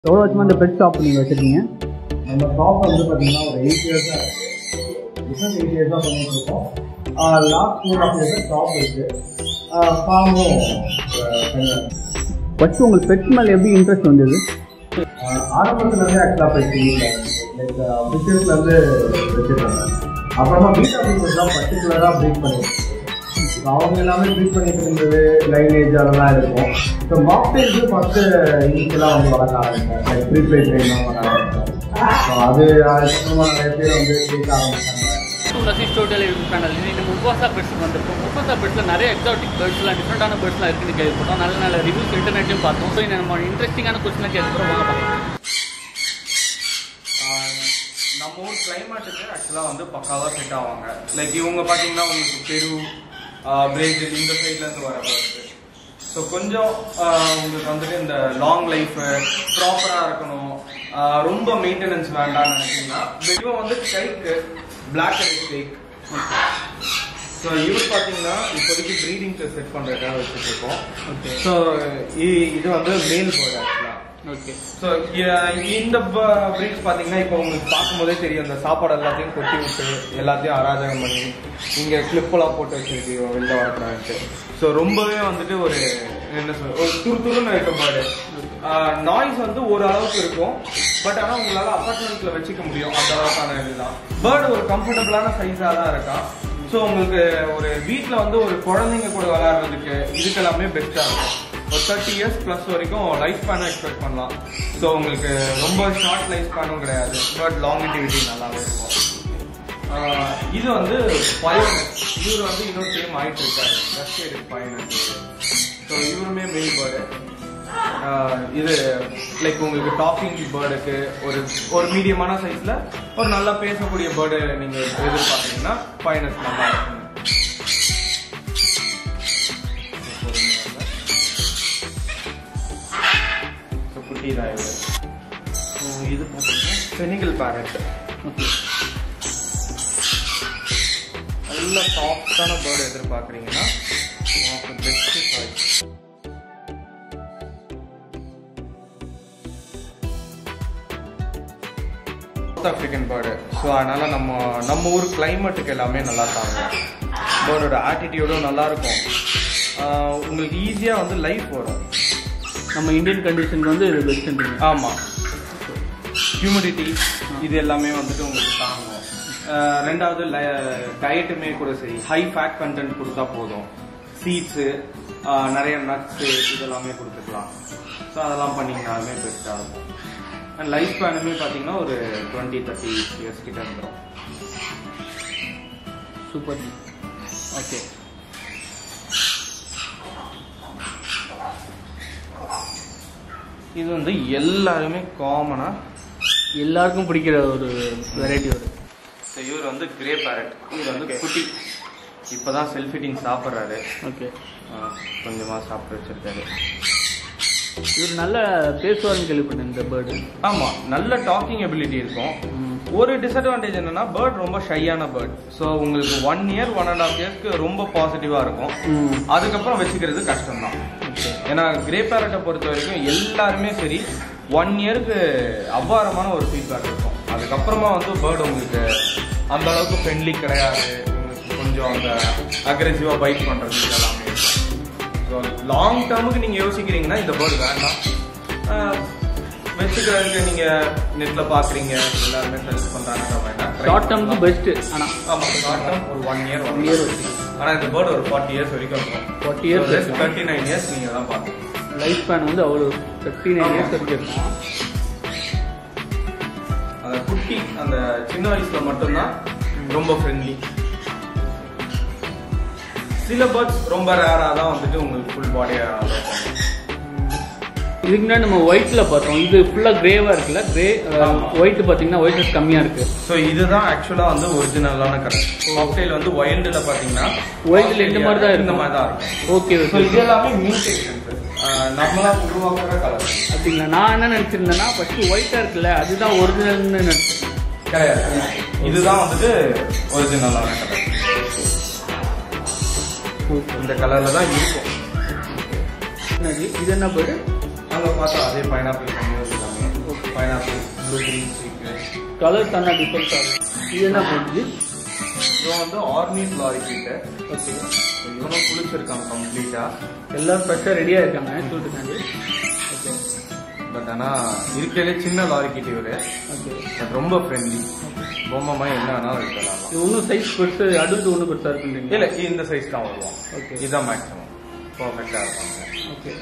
எவ்வளோ வருஷமாக இந்த பெட் ஷாப் நீங்கள் வச்சுருக்கீங்க? நம்ம ஷாப் வந்து பார்த்தீங்கன்னா ஒரு 8 இயர்ஸாக இருக்குது. டிஃப்ரெண்ட் 8 இயர்ஸாக பண்ணிட்டு இருக்கோம். லாஸ்ட் 2.5 இயர்ஸாக ஷாப் இருக்குது. ஃபார்மும் ஃபஸ்ட்டு உங்களுக்கு பெட் மேலே எப்படி இன்ட்ரெஸ்ட் வந்தது? ஆரம்பத்துலேருந்து ஆக்சுவலாக பெட் லைக் பிஸ்னஸ்லேருந்து வச்சுருக்காங்க. அப்புறமா பீட் ஆஃபீஸர் தான் பர்டிகுலராக ப்ரீட் பண்ணியிருக்கோம். அவங்க எல்லாமே ட்ரீட் பண்ணிட்டு இருந்தது லைனேஜ் அதெல்லாம் இருக்கும். ஸோ மாக்டெயில்ஸு ஃபஸ்ட்டு இனிஷியலாக வந்து வளர்க்க ஆரம்பிச்சேன். லைக் ப்ரீபெய்ட் ட்ரெயினாக வளர ஆரம்பிச்சேன். அது அதுக்கப்புறமா நிறைய பேர் வந்து கேட்க ஆரம்பிச்சாங்க. டோட்டல் யூடியூப் சேனல் இன்னைக்கு முப்பாசா பெட்ஸுக்கு வந்திருக்கும். முப்பாசா பெட்ஸில் நிறைய எக்ஸாட்டிக் பேர்ட்ஸ்லாம் டிஃப்ரெண்டான பேர்ட்ஸ்லாம் இருக்குன்னு கேள்விப்பட்டோம். நல்ல நல்ல ரிவ்யூஸ் இன்டர்நெட்லையும் பார்த்தோம். ஸோ நம்ம இன்ட்ரெஸ்டிங்கான கொஸ்டின் கேட்குறோம். வாங்க பார்க்கலாம். நம்ம ஊர் கிளைமேட்டுக்கு ஆக்சுவலாக வந்து பக்காவாக செட் ஆவாங்க. லைக் இவங்க பார்த்தீங்கன்னா உங்களுக்கு பெரு பிரேசில் இந்த சைட்லேருந்து வர பேர்ட்ஸு. ஸோ கொஞ்சம் உங்களுக்கு வந்துட்டு இந்த லாங் லைஃபு ப்ராப்பராக இருக்கணும், ரொம்ப மெயின்டெனன்ஸ் வேண்டாம்னு நினைச்சீங்கன்னா இவன் வந்து கைக்கு பிளாக் அண்ட் ஸ்டேக். ஸோ இவர் பார்த்தீங்கன்னா இப்போதைக்கு ப்ரீடிங்க்கு செட் பண்ணுறதுக்காக வச்சுட்டு இருக்கோம். ஓகே. ஸோ இது வந்து மேல் பேர்டு ஆக்சுவலாக. ஓகே. ஸோ இந்த ப்ரீட்ஸ் பார்த்தீங்கன்னா இப்போ உங்களுக்கு பார்க்கும்போதே தெரியும், இந்த சாப்பாடு எல்லாத்தையும் கொட்டி விட்டு எல்லாத்தையும் அராஜகம் பண்ணி இங்கே கிளிப்பெல்லாம் போட்டு வச்சிருக்கோம் வெளில வரக்கூடாதுன்ட்டு. ஸோ ரொம்பவே வந்துட்டு ஒரு என்ன சொல்ற ஒரு துருத்துருன்னு இருக்க பேர்டு. நாய்ஸ் வந்து ஒரு அளவுக்கு இருக்கும், பட் ஆனால் உங்களால் அப்பார்ட்மெண்ட்ல வச்சுக்க முடியும் அந்த அளவுக்கான இதுதான். பேர்டு ஒரு கம்ஃபர்டபுளான சைஸாக தான் இருக்கான். ஸோ உங்களுக்கு ஒரு வீட்டில் வந்து ஒரு குழந்தைங்க கூட விளையாடுறதுக்கு இதுக்கெல்லாமே பெஸ்ட்டாக இருக்கும். ஒரு 30 இயர்ஸ் ப்ளஸ் வரைக்கும் லைஃப் ஸ்பேனும் எக்ஸ்பெக்ட் பண்ணலாம். ஸோ உங்களுக்கு ரொம்ப ஷார்ட் லைஃப் ஸ்பேனும் கிடையாது, பட் லாங்கிட்டிவிட்டி நல்லாவே இருக்கும். இது வந்து பயோனஸ். இவர் வந்து இன்னும் சேம் ஆகிட்டு இருக்காரு, ரஷ்யேட் பயோனஸ். ஸோ இவருமே மெயில் பேர்டு. இது லைக் உங்களுக்கு டாக்கிங் பேர்டுக்கு ஒரு மீடியமான சைஸில் ஒரு நல்லா பேசக்கூடிய பேர்டு நீங்கள் எதிர்பார்த்தீங்கன்னா பயோனஸ் நல்லா இருக்கும். குட்டி தான் இது. இது பார்த்தீங்கன்னா செனிகல் பேரட். நல்ல சாஃப்டான பேர்டு எதிர்பார்க்குறீங்கன்னா best choice. South African bird. So அதனால நம்ம ஊர் கிளைமேட்டுக்கு எல்லாமே நல்லா தாங்க. பேர்டோட ஆட்டிடியூடும் நல்லா இருக்கும். உங்களுக்கு ஈஸியாக வந்து லைஃப் வரும். நம்ம இந்தியன் கண்டிஷனுக்கு வந்து இது பெஸ்ட். ஆமாம், ஹியூமிடிட்டி இது எல்லாமே வந்துட்டு உங்களுக்கு தாங்கும். ரெண்டாவது டயட்டுமே கூட சரி, ஹை ஃபேட் கண்டென்ட் கொடுத்தா போதும். சீட்ஸு, நிறைய நட்ஸு இதெல்லாமே கொடுத்துக்கலாம். ஸோ அதெல்லாம் பண்ணிங்கனாலுமே பெஸ்ட்டாக இருக்கும். அண்ட் லைஃப் ஸ்பேனுமே பார்த்தீங்கன்னா ஒரு 20-30 இயர்ஸ் கிட்ட வந்துடும். சூப்பர். ஓகே. இது வந்து எல்லாருமே காமனாக எல்லாருக்கும் பிடிக்கிற ஒரு வெரைட்டி வருது. ஸோ இவர் வந்து கிரே பேரட். இவர் வந்து குட்டி இப்போதான் செல்ஃப் ஃபீடிங் சாப்பிட்றாரு. ஓகே. கொஞ்சமாக சாப்பிட்டு வச்சிருக்காரு. இவர் நல்ல பேசுவார்னு கேள்விப்பட்டேன் இந்த பேர்டு. ஆமாம், நல்ல டாக்கிங் எபிலிட்டி இருக்கும். ஒரு டிஸ்அட்வான்டேஜ் என்னன்னா பேர்ட் ரொம்ப ஷையான பேர்ட். ஸோ உங்களுக்கு 1 இயர் 1.5 இயர்ஸ்க்கு ரொம்ப பாசிட்டிவாக இருக்கும். அதுக்கப்புறம் வச்சுக்கிறது கஷ்டம்தான். ஏன்னா கிரே பேரட்டை பொறுத்த வரைக்கும் எல்லாருமே சரி 1 இயருக்கு அபாரமான ஒரு ஃபீட்பேக் இருக்கும். அதுக்கப்புறமா வந்து பேர்டு உங்களுக்கு அந்த அளவுக்கு ஃப்ரெண்ட்லி கிடையாது. உங்களுக்கு கொஞ்சம் அந்த அக்ரெசிவாக பைட் பண்ணுறது எல்லாமே. ஸோ லாங் டேர்முக்கு நீங்கள் யோசிக்கிறீங்கன்னா இந்த பேர்டு வேண்டாம். வச்சுக்கிறதுக்கு நீங்கள் நெட்டில் பார்க்குறீங்க, எல்லாருமே சஜஸ்ட் பண்ணுறாங்க வேண்டாம். ஷார்ட் டேர்முக்கு பெஸ்ட்டு. ஆனால் ஆமாம், ஷார்ட் டேர்ம் ஒரு 1 இயர் வச்சு. ஆனால் இந்த பேர்டு ஒரு 40 இயர்ஸ் வரைக்கும் இருக்கும். 40 இயர்ஸ் 39 இயர்ஸ் நீங்கள் தான் பார்க்கணும். லைஃப் ஸ்பேன் வந்து அவ்வளோ 39 இயர்ஸ் வரைக்கும் இருக்கும். அந்த குட்டி அந்த சின்ன வயசுல மட்டும்தான் ரொம்ப ஃப்ரெண்ட்லி. சில பேர்ட்ஸ் ரொம்ப ரேராக தான் வந்துட்டு உங்களுக்கு ஃபுல் பாடியாக அலோவ் பண்ணும். இதுக்கு முன்னாடி நம்ம ஒயிட்ல பார்த்தோம். இது ஃபுல்லாக கிரேவாக இருக்குல்ல, கிரே ஒயிட் பார்த்தீங்கன்னா ஒயிட்னஸ் கம்மியாக இருக்கு. ஸோ இதுதான் ஆக்சுவலாக வந்து ஒரிஜினலான கலர். காக்டெயில் வந்து ஒயில்டில் பார்த்தீங்கன்னா ஒயிட்ல இந்த மாதிரி தான் இந்த மாதிரி தான் இருக்கும். ஓகே. இது எல்லாமே மியூட்டேஷன், நம்மளா உருவாக்குற கலர். அப்படிங்களா? நான் என்ன நினச்சிருந்தேன்னா ஃபர்ஸ்ட் ஒயிட்டாக இருக்குல்ல அதுதான் ஒரிஜினல்னு நினச்சேன். கிடையாது, இதுதான் வந்துட்டு ஒரிஜினலான கலர். இந்த கலரில் தான் இருக்கும். இது என்ன பேர்? அங்கே பார்த்தா அதே பைனாப்பிள் பண்ணி வச்சுருக்காங்க. Blue green streak. கலர் தானே டிஃபரெண்ட் ஆகும். இது என்ன போடுது? இவன் வந்து ஆர்னிட் லாரிக்கிட்ட. ஓகே, இவனும் குளிச்சிருக்காங்க கம்ப்ளீட்டாக. எல்லாம் ஃப்ரெஷ்ஷாக ரெடியாக இருக்காங்க ஷூட்டுக்காண்டி. ஓகே, பட் ஆனால் இருக்கிறதே சின்ன லாரிக்கிட்ட இவர். ஓகே, பட் ரொம்ப ஃப்ரெண்ட்லி. பொம்மை என்ன வேணாலும் இருக்கலாம். இது ஒன்றும் சைஸ் பெருசு, அடல்ட் ஒன்றும் பெருசாக இருக்குன்றீங்க? இல்லை, இந்த சைஸ் தான் வருவோம். ஓகே, இதுதான் மேக்ஸிமம் பர்ஃபெக்டாக இருப்பாங்க. ஓகே.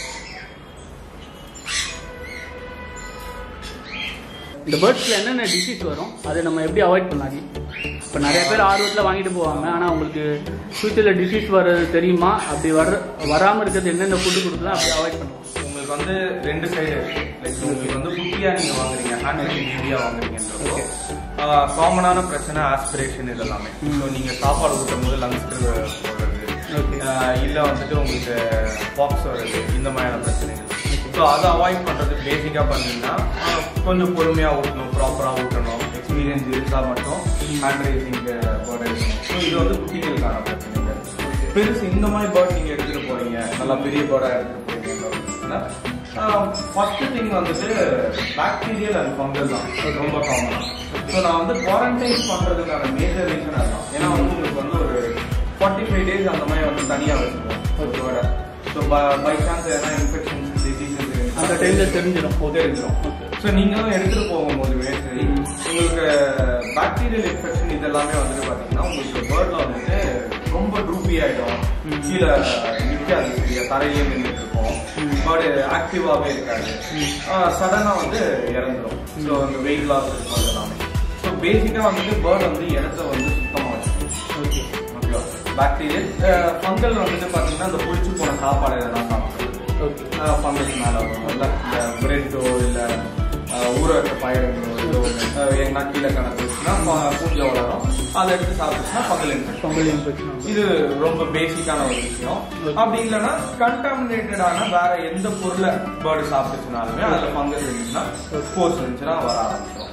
இந்த பேர்ட்ஸில் என்னென்ன டிசீஸ் வரும், அதை நம்ம எப்படி அவாய்ட் பண்ணலாம்? இப்போ நிறைய பேர் ஆர்வத்தில் வாங்கிட்டு போவாங்க, ஆனால் உங்களுக்கு ஃபியூச்சரில் டிசீஸ் வர்றது தெரியுமா? அப்படி வராமல் இருக்கிறது என்னென்ன ஃபுட்டு கொடுக்கலாம் அப்படி அவாய்ட் பண்ணுவோம்? உங்களுக்கு வந்து 2 சைடு இருக்கு. லைக் உங்களுக்கு வந்து குட்டியாக நீங்கள் வாங்குறீங்க, ஹேண்ட் பேபியாக வாங்குறீங்கன்றப்போ காமனான பிரச்சனை ஆஸ்பிரேஷன் இது எல்லாமே. ஸோ நீங்கள் சாப்பாடு ஊட்டும் போது லங்ஸ்க்கு போடுறது, இல்லை வந்துட்டு உங்களுக்கு பாக்ஸ் வருது, இந்த மாதிரியான பிரச்சனைகள். ஸோ அதை அவாய்ட் பண்ணுறது பேசிக்காக பண்ணிங்கன்னா கொஞ்சம் பொறுமையாக ஊட்டணும், ப்ராப்பராக ஊட்டணும். எக்ஸ்பீரியன்ஸ் இருந்தால் மட்டும் ஹேண்ட் ரைசிங் பேர்ட் இருக்கணும். ஸோ இது வந்து குட்டிகளுக்கான பிரச்சனைகள். பெருசு இந்த மாதிரி பேர்ட் நீங்கள் எடுத்துகிட்டு போகிறீங்க, நல்லா பெரிய பேர்டாக எடுத்துகிட்டு போகிறீங்கன்னா ஃபர்ஸ்ட் திங் வந்துட்டு பாக்டீரியல் அண்ட் ஃபங்கல் தான் ரொம்ப காமனாக. ஸோ நான் வந்து குவாரண்டைன் பண்ணுறதுக்கான மேஜர் ரீசன் அதுதான். ஏன்னா வந்து உங்களுக்கு வந்து ஒரு 45 days அந்த மாதிரி வந்து தனியாக வச்சுருவோம் ஒரு பேர்டை. ஸோ பை சான்ஸ் எதனா இன்ஃபெக்ஷன்ஸ் டிசீசஸ் அந்த டைமில் தெரிஞ்சிடும். ஸோ நீங்களும் எடுத்துகிட்டு போகும்போது சரி உங்களுக்கு பாக்டீரியல் இன்ஃபெக்ஷன் இதெல்லாமே வந்துட்டு பார்த்தீங்கன்னா உங்களுக்கு பேர்டில் வந்துட்டு ரொம்ப ட்ரூப்பி ஆகிடும், கீழே நிற்காது, சரியா தரையிலே நின்றுட்டு இருக்கும், பேர்டு ஆக்டிவாகவே இருக்காது, சடனாக வந்து இறந்துடும். ஸோ அந்த வெயிட் லாஸ் இருக்கும் அதெல்லாமே. ஸோ பேசிக்காக வந்துட்டு பேர்டு வந்து இடத்த வந்து சுத்தமாக வச்சுக்கணும். ஓகே, ஓகேவா? பாக்டீரியல் ஃபங்கல் வந்துட்டு பார்த்தீங்கன்னா அந்த புளிச்சு போன சாப்பாடு எதனா சாப்பிட்றது, ஃபங்கஸ் மேலே வரும். இல்லை இந்த பிரெட்டோ இல்லை ஊற வைக்க பயிரங்களோ இல்லை எங்கன்னா கீழே கணக்குனா பூஞ்சை வளரும், அதை எடுத்து சாப்பிட்டுச்சுன்னா ஃபங்கல் இன்ஃபெக்ஷன். இது ரொம்ப பேசிக்கான ஒரு விஷயம். அப்படி இல்லைன்னா கண்டாமினேட்டடான வேற எந்த பொருளை பேர்டு சாப்பிட்டுச்சுனாலுமே அதில் ஃபங்கஸ் இருந்துச்சுன்னா ஸ்போர்ட்ஸ் இருந்துச்சுன்னா வர ஆரம்பிச்சிடும்.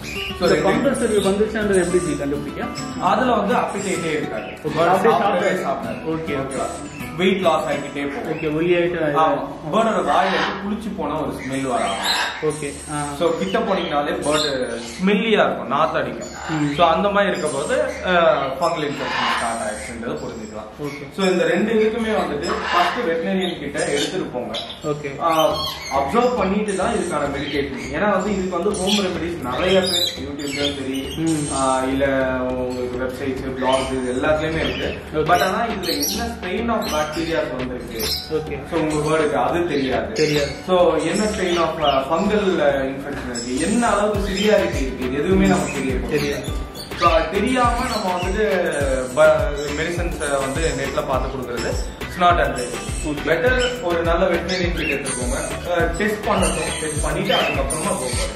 அதுல வந்து அப்பிடைட்டே இருக்காது, சாப்பிடாது. ஓகே, ஓகேவா? வெயிட் லாஸ் ஆகிட்டே போகும். பேர்டோட வாயில குளிச்சு போன ஒரு ஸ்மெல் வர ஆரம்பிக்கும். ஓகே, சோ கிட்ட போனீங்கனாலே பேர்டு ஸ்மெல்லியா இருக்கும், நாத்து அடிக்கும். சோ அந்த மாதிரி இருக்க போது ஃபங்கல் இன்ஃபெக்ஷன் ஸ்டார்ட் ஆயிடுச்சுன்றது புரிஞ்சுக்கலாம். சோ இந்த 2 இதுக்குமே வந்துட்டு ஃபர்ஸ்ட் வெட்டரினரியன் கிட்ட எடுத்துட்டு போங்க. ஓகே, அப்சர்வ் பண்ணிட்டு தான் இதுக்கான மெடிகேஷன். ஏன்னா வந்து இதுக்கு வந்து ஹோம் ரெமெடிஸ் நிறைய பேர் யூடியூப்லயும் சரி இல்ல உங்களுக்கு வெப்சைட்ஸ் பிளாக்ஸ் இது எல்லாத்துலயுமே இருக்கு. பட் ஆனா இதுல என்ன ஸ்ட்ரெயின் ஆஃப் பாக்டீரியாஸ் வந்திருக்கு, ஓகே, சோ உங்க பேர்டுக்கு அது தெரியாது. சோ என்ன ஸ்ட்ரெயின் ஆஃப் ஃபங்கல் இன்ஃபெக்ஷன் இருக்கு, என்ன அளவுக்கு சிவியாரிட்டி இருக்கு, இது எதுவுமே நமக்கு தெரியாது. ஸோ அது தெரியாம நம்ம வந்துட்டு மெடிசன்ஸ் வந்து நெட்ல பார்த்து கொடுக்கறது இட்ஸ் நாட் அட்வைஸ். பெட்டர் ஒரு நல்ல வெட்டரினரியன் கிட்ட எடுத்துக்கோங்க, டெஸ்ட் பண்ணட்டும், டெஸ்ட் பண்ணிட்டு அதுக்கப்புறமா போகும்.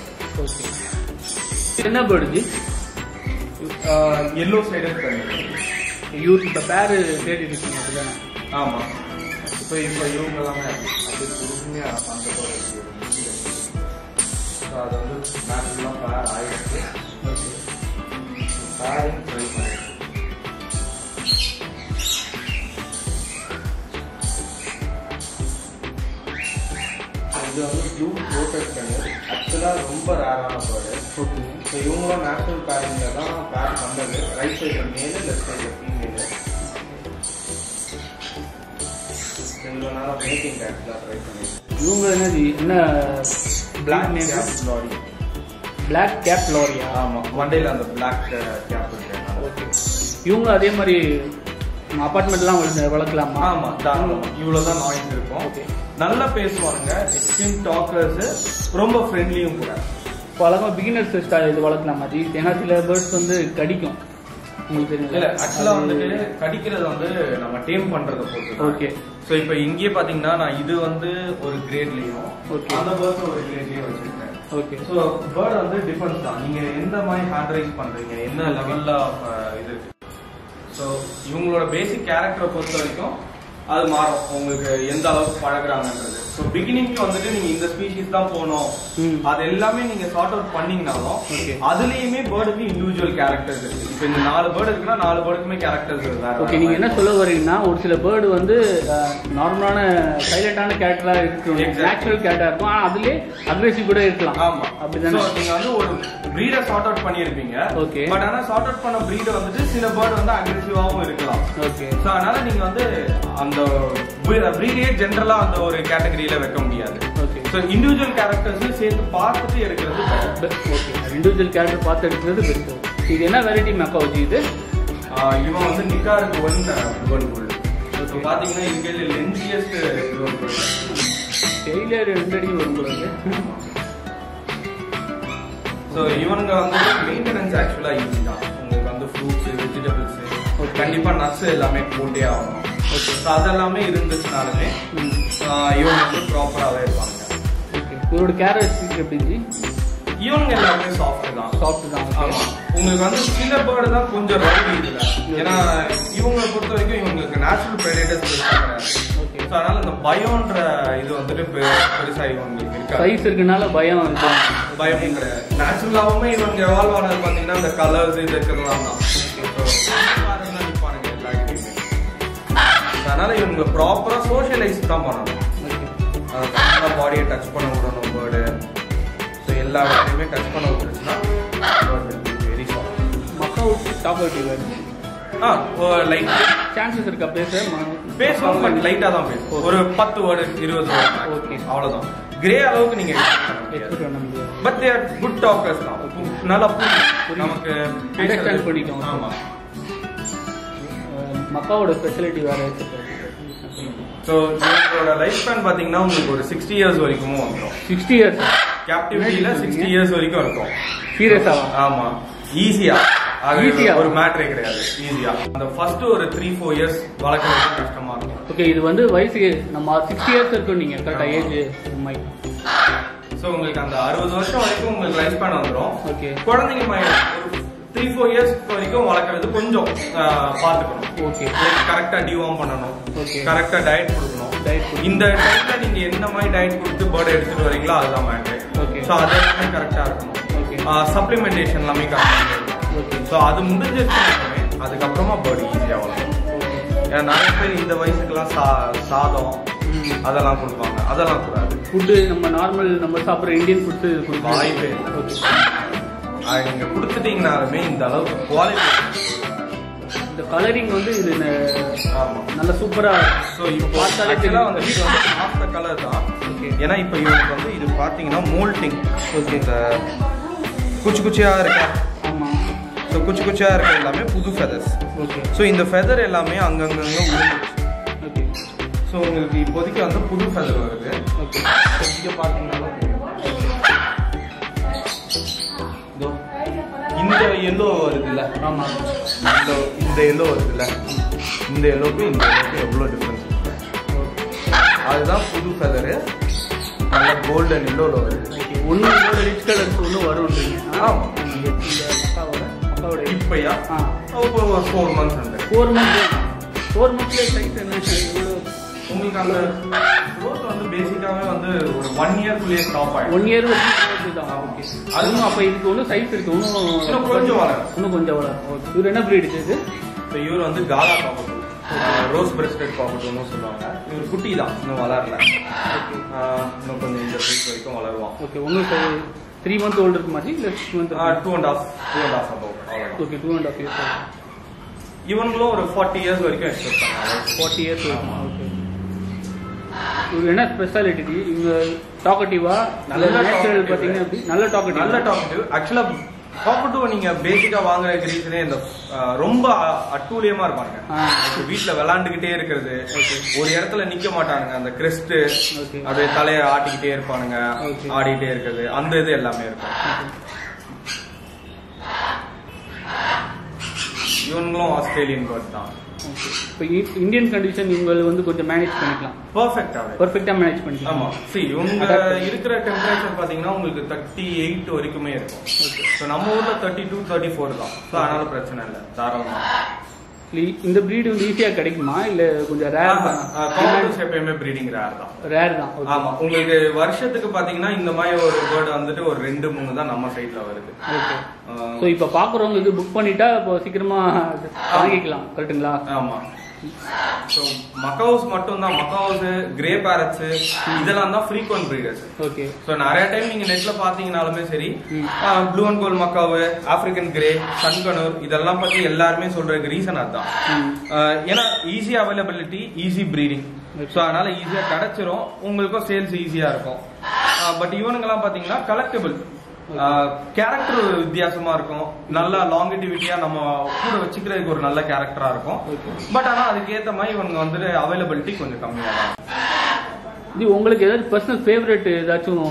என்ன பேர்டு? Yellow sided conure. யூத் இப்போ பேரு தேடி இருக்கீங்க அப்படிதானே? ஆமா, இப்போ இவங்க எல்லாமே அப்படி பொறுமையா அந்த போறது. அது வந்து மேக்ஸிமம் பேர் ஆயிடுச்சு. பேரையும் ட்ரை பண்ணிடுச்சு. இது வந்து ப்ளூ ரோட்டட் கண்ணு. ஆக்சுவலாக ரொம்ப ரேரான பேர்டு. ஓகே, ஸோ இவங்களும் நேச்சுரல் பேரிங்கில் தான் பேர் பண்ணது. ரைட் சைடில் மேலு, லெஃப்ட் சைடில் ஃபீமேலு. இவ்வளோ நேரம் மேக்கிங் ஆக்சுவலாக ட்ரை பண்ணிடுச்சு. இவங்க என்ன black cap lory. Black cap லாரியா? ஆமாம், மண்டையில் அந்த பிளாக் கேப் இருக்கு. ஓகே, இவங்க அதே மாதிரி அப்பார்ட்மெண்ட்லாம் வளர்க்கலாமா? ஆமாம், தாராளம். இவ்வளோதான் நாய்ஸ் இருக்கும். ஓகே, நல்லா பேசுவாங்க, எக்ஸ்ட்ரீம் டாக்கர்ஸ், ரொம்ப ஃப்ரெண்ட்லியும் கூட. இப்போ அழகாக பிகினர்ஸ் இது வளர்க்கலாமா? ஏன்னா சில பேர்ட்ஸ் வந்து கடிக்கும், உங்களுக்கு தெரியும். இல்லை, ஆக்சுவலாக வந்துட்டு கடிக்கிறது வந்து நம்ம டேம் பண்ணுறதை பொறுத்து. ஓகே, ஸோ இப்போ இங்கேயே பார்த்தீங்கன்னா நான் இது வந்து ஒரு கிரேட்லேயும் அந்த பேர்ட்ஸ் ஒரு கிரேட்லேயும் வச்சுருக்கேன். ஓகே, ஸோ பேர்ட் வந்து டிஃபரன்ஸ் தான். நீங்கள் எந்த மாதிரி ஹேண்ட் ரைஸ் பண்ணுறீங்க, என்ன லெவலில் இது இருக்கு. ஸோ இவங்களோட பேசிக் கேரக்டரை பொறுத்த வரைக்கும் அது மாறும், உங்களுக்கு எந்த அளவுக்கு பழகுறாங்கன்றது. ஸோ பிகினிங்க்கு வந்துட்டு நீங்க இந்த ஸ்பீஷிஸ் தான் போகணும் அது எல்லாமே நீங்க சார்ட் அவுட் பண்ணீங்கனாலும் அதுலயுமே பேர்டுக்கு இண்டிவிஜுவல் கேரக்டர்ஸ் இருக்கு. இப்போ இந்த 4 பேர்டு இருக்குன்னா 4 பேர்டுக்குமே கேரக்டர்ஸ் இருக்கு. ஓகே, நீங்க என்ன சொல்ல வரீங்கன்னா ஒரு சில பேர்டு வந்து நார்மலான சைலண்டான கேரக்டரா இருக்கும், நேச்சுரல் கேரக்டரா இருக்கும், ஆனா அதுலயே அக்ரெசிவ் கூட இருக்கலாம். ஆமா, அப்படிதான். நீங்க வந்து ஒரு பிரீடை சார்ட் அவுட் பண்ணிருப்பீங்க. ஓகே, பட் ஆனா சார்ட் அவுட் பண்ண பிரீடை வந்துட்டு சில பேர்டு வந்து அக்ரெசிவாவும் இருக்கலாம். ஓகே, சோ அதனால நீங்க வந்து அந்த பிரீடே ஜெனரலா அந்த ஒரு கேட்டகரியில வைக்க முடியாது. ஓகே, சோ இண்டிவிஜுவல் கேரக்டர்ஸ் சேர்த்து பார்த்துட்டு எடுக்கிறது பெஸ்ட். ஓகே, இண்டிவிஜுவல் கேரக்டர் பார்த்து எடுக்கிறது பெஸ்ட். இது என்ன வெரைட்டி மெக்காலஜி இது? இவன் வந்து நிக்காருக்கு ஒன் பாத்தீங்கன்னா இதுக்கு லென்த்தியஸ்ட் டெய்லர் 2 அடி வரும் போது. ஸோ இவனுங்க வந்து மெயின்டெனன்ஸ் ஆக்சுவலா ஈஸி தான். உங்களுக்கு வந்து ஃப்ரூட்ஸ், வெஜிடபிள்ஸ், கண்டிப்பா நட்ஸ் எல்லாமே போட்டே ஆகணும். ஓகே, ஸோ அதெல்லாமே இருந்துச்சுனாலுமே இவங்க வந்து ப்ராப்பராகவே இருப்பாங்க. ஓகே, இவரோட கேரக்டர் எப்படி? இவனுங்க எல்லாமே சாஃப்ட் தான். ஆமா, உங்களுக்கு வந்து சில பேர்டு தான் கொஞ்சம் ரவுடி இல்லை. ஏன்னா இவங்களை பொறுத்த வரைக்கும் இவங்களுக்கு நேச்சுரல் ப்ரெடேட்டர்ஸ் கிடையாது. ஓகே, ஸோ அதனால இந்த பயம்ன்ற இது வந்துட்டு பெருசா இவங்களுக்கு இருக்காது. சைஸ் இருக்கனால பயமும் கிடையாது. நேச்சுரலாவுமே இவங்க எவால்வ் ஆனது பாத்தீங்கன்னா இந்த கலர்ஸ் இது இருக்கிறதுலாம் தான். நிற்பானுங்க எல்லா இடத்துலையுமே. அதனால இவங்க ப்ராப்பரா சோஷியலைஸ் தான் பண்ணணும். பாடியை டச் பண்ண விடணும் பேர்டு. ஸோ எல்லா இடத்துலையுமே டச் பண்ண விட்டுருச்சுன்னா வெரி சாஃப்ட். மக்கள் சாப்பிட்டு லைட் சான்சஸ் இருக்கா பேசுவோம், பட் லைட்டா தான் பேசுவோம். ஒரு 10 வேர்டு 20 வேர்டு. ஓகே, அவ்வளவுதான். கிரே அளவுக்கு நீங்க எக்ஸ்பெக்ட் பண்ண முடியாது. But they are good talkers தான். நல்லா நமக்கு அண்டர்ஸ்டாண்ட் பண்ணிட்டோம். ஆமா, மக்காவோட ஸ்பெஷாலிட்டி வேற இருக்கு. ஸோ இவங்களோட லைஃப் ஸ்பேன் பாத்தீங்கன்னா உங்களுக்கு ஒரு 60 இயர்ஸ் வரைக்கும் வந்துடும். 60 இயர்ஸ் கேப்டிவிட்டியில 60 இயர்ஸ் வரைக்கும் இருக்கும். சீரியஸா? ஆமா, ஈஸியா ஒரு மேட்டரே கிடையாது. ஈஸியா அந்த ஃபர்ஸ்ட் ஒரு 3-4 இயர்ஸ் வளர்க்கறது கஷ்டமா இருக்கும். ஓகே, இது வந்து வயசு நம்ம 60 இயர்ஸ் இருக்கும். நீங்க கரெக்டா ஏஜ் ஸோ உங்களுக்கு அந்த 60 வருஷம் வரைக்கும் உங்களுக்கு லைஃப் ஸ்பேன் வந்துடும். ஓகே, குழந்தைங்க 3-4 இயர்ஸ் வரைக்கும் வளர்க்கறது கொஞ்சம் பார்த்துக்கணும். ஓகே, கரெக்டா டிவார்ம் பண்ணணும். ஓகே, கரெக்டா டயட் கொடுக்கணும். இந்த டைம்ல நீங்க எந்த மாதிரி டயட் கொடுத்து பேர்டை எடுத்துட்டு வரீங்களோ அதுதான் மேட்டர். ஓகே, ஸோ அது எல்லாமே கரெக்டா இருக்கணும். ஓகே, சப்ளிமெண்டேஷன் எல்லாமே கரெக்டா இருக்கணும். ஓகே, ஸோ அது முடிஞ்சிருச்சுனாலுமே அதுக்கப்புறமா பேர்டு ஈஸியாக வளரும். ஏன்னா நிறைய பேர் இந்த வயசுக்கெல்லாம் சாதம் அதெல்லாம் கொடுப்பாங்க. அதெல்லாம் கூடாது. ஃபுட்டு நம்ம நார்மல் நம்ம சாப்பிட்ற இந்தியன் ஃபுட்டு கொடுப்பாங்க. வாய்ப்பே நீங்க கொடுத்துட்டீங்கனாலுமே இந்த அளவுக்கு குவாலிட்டி. இந்த கலரிங் வந்து இது நல்ல சூப்பரா. ஸோ இப்போ பார்த்தாலே வந்து இது வந்து ஆஃப் த கலர் தான். ஓகே, ஏன்னா இப்போ இவனுக்கு வந்து இது பார்த்தீங்கன்னா மோல்டிங். ஓகே, இந்த குச்சி குச்சியா இருக்கா? ஆமாம். ஸோ குச்சி குச்சியா இருக்க எல்லாமே புது ஃபெதர்ஸ். ஓகே, ஸோ இந்த ஃபெதர் எல்லாமே அங்கங்கே உருந்துச்சு. ஓகே, ஸோ உங்களுக்கு இப்போதைக்கு வந்து புது ஃபெதர் வருது. ஓகே, இங்கே பார்த்தீங்கன்னா இந்த எல்லோ வருதுல்ல? ஆமாம், இந்த எல்லோ வருதுல்ல? இந்த எல்லோக்கு இந்த எல்லோக்கு எவ்வளோ டிஃப்ரென்ஸ் இருக்கு. அதுதான் புது ஃபெதரு. நல்ல கோல்டன் எல்லோவில் வருது. ஒன்று ரிச் கலருக்கு ஒன்று வரும். ஆமாம், மக்காவோட இப்பயா இப்போ ஒரு 4 months அந்த 4 monthsல சைஸ் என்ன உங்களுக்கு அந்த growth வந்து பேசிக்காவே வந்து ஒரு 1 yearக்குள்ளேயே ஸ்டாப் ஆயிடும். 1 year வரைக்கும் தான். ஓகே, அதுவும் அப்போ இதுக்கு ஒன்றும் சைஸ் இருக்கு. இன்னும் கொஞ்சம் வளரும். ஓகே, இவர் என்ன பிரீட் இது? இப்போ இவர் வந்து காலா காக்கட்டூ, ரோஸ் பிரஸ்டட் காக்கட்டூன்னு சொல்லுவாங்க. இவர் குட்டி தான், இன்னும் வளரல. இன்னும் கொஞ்சம் இந்த சைஸ் வரைக்கும் வளருவான். ஓகே, ஒன்றும் 3 months ஓல்டு இருக்கு மாதிரி இல்லை 6 months? 2.5 above. Okay, 2.5 years. இவங்களும் ஒரு 40 years வரைக்கும் எக்ஸ்பெக்ட் பண்ணலாம். 40 years. ஓகே, இது என்ன ஸ்பெஷாலிட்டி? இவங்க டாக்கட்டிவா? நல்ல நேச்சுரல் பார்த்தீங்கன்னா நல்ல டாக்கட்டிவ். ஆக்சுவலா காக்கட்டூ நீங்க பேசிக்கா வாங்குற ரீசனே இந்த ரொம்ப அட்டூழியமா இருப்பாங்க. வீட்டுல விளாண்டுகிட்டே இருக்கிறது, ஒரு இடத்துல நிக்க மாட்டானுங்க. அந்த கிரெஸ்ட் அப்படியே தலையை ஆட்டிக்கிட்டே இருப்பானுங்க, ஆடிக்கிட்டே இருக்கிறது, அந்த இது எல்லாமே இருக்கும். இவங்களும் ஆஸ்திரேலியன் பேர்ட் தான். இப்போ இந்தியன் கண்டிஷன் இவங்க வந்து கொஞ்சம் மேனேஜ் பண்ணிக்கலாம். பர்ஃபெக்டா மேனேஜ் பண்ணிக்கலாம். ஆமா, see இவங்க இருக்கிற டெம்பரேச்சர் பாத்தீங்கன்னா உங்களுக்கு 38 வரைக்குமே இருக்கும். ஸோ நம்ம ஊர்ல 32, 34 தான். ஸோ அதனால பிரச்சனை இல்லை, தாராளமா. இந்த ப்ரீடு வந்து ஈஸியாக கிடைக்குமா இல்லை கொஞ்சம் ரேர் தான்? காக்டெயில்ஸ் எப்பயுமே ப்ரீடிங் ரேர் தான். ஆமா, உங்களுக்கு வருஷத்துக்கு பாத்தீங்கன்னா இந்த மாதிரி ஒரு பேர்டு வந்துட்டு ஒரு 2-3 தான் நம்ம சைட்ல வருது. ஓகே. ஸோ இப்போ பார்க்குறவங்களுக்கு புக் பண்ணிட்டா இப்போ சீக்கிரமா வாங்கிக்கலாம், கரெக்டுங்களா? ஆமா. ஸோ மக்காவுஸ் மட்டும் தான், மக்காவுஸ், கிரே பேரட்ஸ் இதெல்லாம் தான் ஃப்ரீக்வென்ட் ப்ரீடர்ஸ். ஓகே. ஸோ நிறைய டைம் நீங்க நெட்ல பாத்தீங்கன்னாலுமே சரி, blue and gold macaw, African grey, sun conure இதெல்லாம் பத்தி எல்லாருமே சொல்றதுக்கு ரீசன் அதுதான். ஏன்னா easy availability, easy breeding. So அதனால ஈஸியா கிடைச்சிரும், உங்களுக்கும் சேல்ஸ் ஈஸியா இருக்கும். பட் இவனுங்கெல்லாம் பாத்தீங்கன்னா கலெக்டபிள், கேரக்டர் வித்தியாசமா இருக்கும், நல்ல லாங்கிட்டிவிட்டியா நம்ம கூட வச்சுக்கிறதுக்கு ஒரு நல்ல கேரக்டரா இருக்கும். பட் ஆனா அதுக்கேற்ற மாதிரி இவங்க வந்துட்டு அவைலபிலிட்டி கொஞ்சம் கம்மியா தான். இது உங்களுக்கு ஏதாச்சும் பர்சனல் ஃபேவரட் ஏதாச்சும்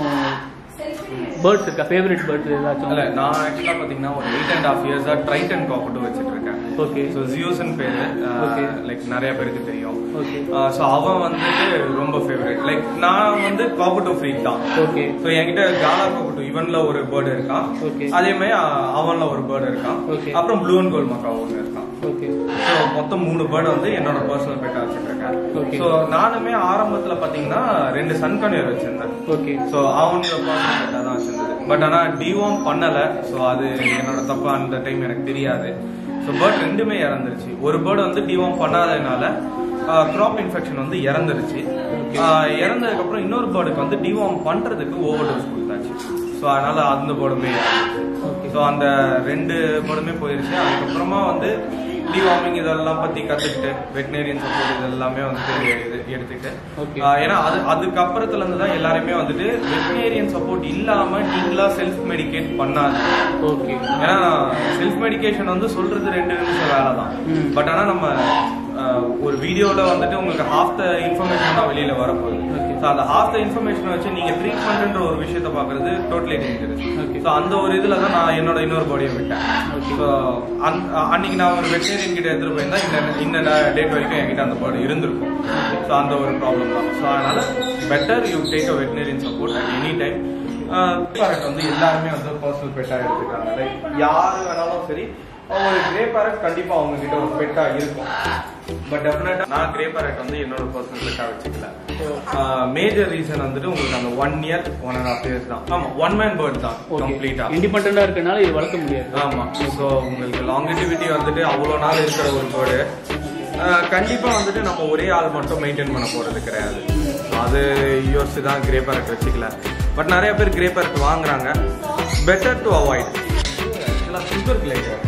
பேர்ட்ஸ் இருக்கா? ஃபேவரட் பேர்ட்ஸ் ஏதாச்சும்? இல்ல, நான் ஆக்சுவலா பாத்தீங்கன்னா ஒரு 8.5 இயர்ஸா ட்ரைட்டன் காக்கட்டு வச்சிட்டு இருக்கேன். ஓகே. ஸோ ஜியோஸ்ன்னு பேரு, லைக் நிறைய பேருக்கு தெரியும். ஓகே. ஸோ அவன் வந்துட்டு ரொம்ப ஃபேவரட். லைக் நான் வந்து காக்கட்டு ஃப்ரீக் தான். ஓகே. ஸோ என்கிட்ட காலா காக்கட்டு இவன்ல ஒரு பேர்டு இருக்கான். ஓகே. அதே மாதிரி அவன்ல ஒரு பேர்டு இருக்கான். ஓகே. அப்புறம் ப்ளூ அண்ட் கோல்ட் மக்கா ஒன்று இருக்கான். ஓகே. ஸோ மொத்தம் 3 பேர்டு வந்து என்னோட பர்சனல் பெட்டா வச்சுட்டு இருக்கேன். ஓகே. ஸோ நானுமே ஆரம்பத்துல பாத்தீங்கன்னா 2 சன்கனியர் வச்சிருந்தேன். ஓகே. ஸோ அவனோட பர்சனல் பெட்டா தான் வச்சிருந்தது. பட் ஆனா டிவார்ம் பண்ணல. ஸோ அது என்னோட தப்பா அந்த டைம் எனக்கு தெரியாது. ஸோ பேர்ட் 2மே இறந்துருச்சு. ஒரு பேர்டு வந்து டிவார்ம் பண்ணாததுனால கிராப் இன்ஃபெக்ஷன் வந்து இறந்துருச்சு. இறந்ததுக்கு அப்புறம் இன்னொரு பேர்டுக்கு வந்து டிவார்ம் பண்றதுக்கு ஓவர் டோஸ் கொடுத்தாச்சு. ஸோ அதனால அந்த பேர்டுமே இறந்துருச்சு. ஸோ அந்த 2 பேர்டுமே போயிருச்சு. அதுக்கப்புறமா வந்து டிவார்மிங் இதெல்லாம் பத்தி கத்துக்கிட்டு வெட்டினரியன் சப்போர்ட் இதெல்லாமே வந்துட்டு எடுத்துக்கிட்டு, ஏன்னா அதுக்கப்புறத்துல இருந்து தான் எல்லாருமே வந்துட்டு வெட்டினரியன் சப்போர்ட் இல்லாம நீங்களா செல்ஃப் மெடிகேட் பண்ணாது. ஓகே. ஏன்னா செல்ஃப் மெடிகேஷன் வந்து சொல்றது 2 நிமிஷம் வேலை தான். பட் ஆனா நம்ம ஒரு வீடியோல வந்துட்டு உங்களுக்கு ஹாஃப் த இன்ஃபர்மேஷன் தான் வெளியில வரப்போகுது. ஸோ அந்த ஹாஃப் த இன்ஃபர்மேஷனை வச்சு நீங்க ட்ரீட்மெண்ட்ன்ற ஒரு விஷயத்த பாக்குறது டோட்டலி டேஞ்சரஸ். ஸோ அந்த ஒரு இதுல தான் நான் என்னோட இன்னொரு பாடியை விட்டேன். ஸோ அன்னைக்கு நான் ஒரு வெட்டினரியன் கிட்ட எடுத்துட்டு போயிருந்தா இந்த டேட் வரைக்கும் என்கிட்ட அந்த பாடி இருந்திருக்கும். ஸோ அந்த ஒரு ப்ராப்ளம் தான். ஸோ அதனால better you take a veterinarian support at any time. Parrot வந்து எல்லாருமே வந்து பர்சனல் பெட்டா எடுத்துக்கிறாங்க. லைக் யாரு வேணாலும் சரி, ஒரு கிரே பேரட் கண்டிப்பா அவங்க கிட்ட ஒரு பெட்டா இருக்கும். பட் டெஃபினட்டா நான் கிரே பேரட் வந்து என்னோட பர்சனல் பெட்டா வச்சுக்கல. மேஜர் ரீசன் வந்துட்டு உங்களுக்கு அந்த 1 year 1.5 years தான். ஆமா, 1 man பேர்ட் தான் கம்ப்ளீட்டா. இண்டிபெண்டண்டா இருக்கனால இது வளர்க்க முடியாது. ஆமா. ஸோ உங்களுக்கு லாங்கிட்டிவிட்டி வந்துட்டு அவ்வளோ நாள் இருக்கிற ஒரு பேர்டு கண்டிப்பா வந்துட்டு நம்ம ஒரே ஆள் மட்டும் மெயின்டைன் பண்ண போறது கிடையாது. அது யோசிச்சு தான் கிரே பேரட் வச்சுக்கல. பட் நிறைய பேர் கிரே பேரட் வாங்குறாங்க. Better to avoid. Sugar glider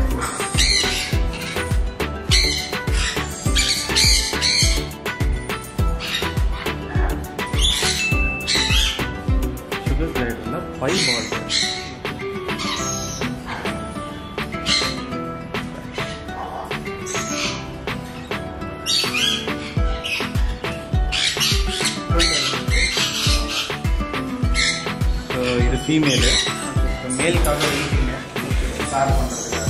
கிளைடர்ல 5 balls. இது ஃபீமேலு. மேலுக்காக வெயிட்டிங்க பேர் பண்ணுறதுக்கு.